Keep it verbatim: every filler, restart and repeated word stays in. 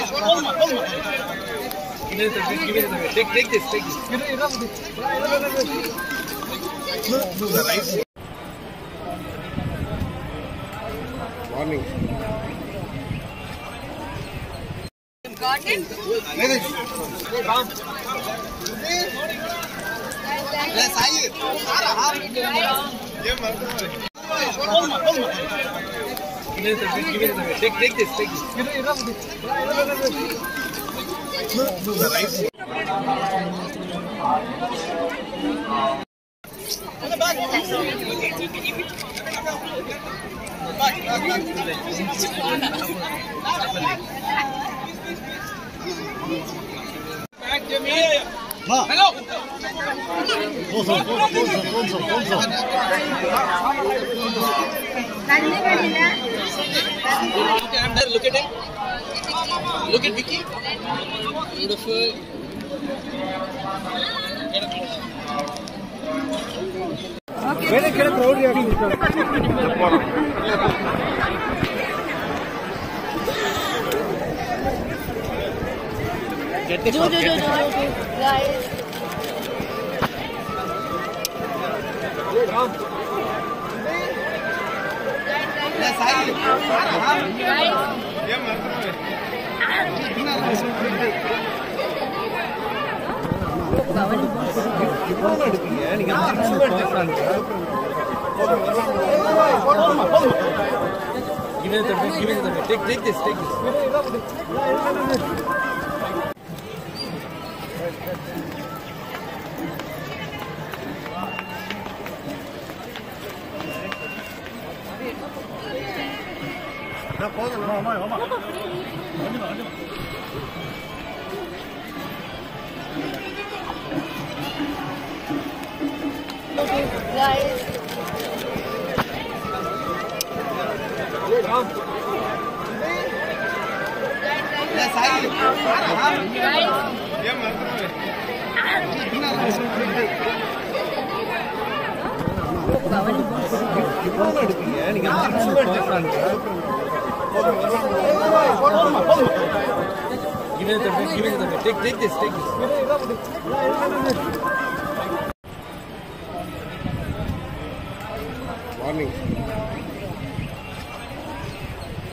Take, take this, take this. Morning. Got it? Yes, I Take, take this, take this. Hello. Sponsor, sponsor, sponsor, sponsor. Okay, I'm there. Look at him. Look at Vicky. Beautiful. Okay. Get the Do, do, do, do, do, guys. Yes, I Give me the give me the take take this take this. Guys. Yes, I Give me the give me the take take this take this. Morning.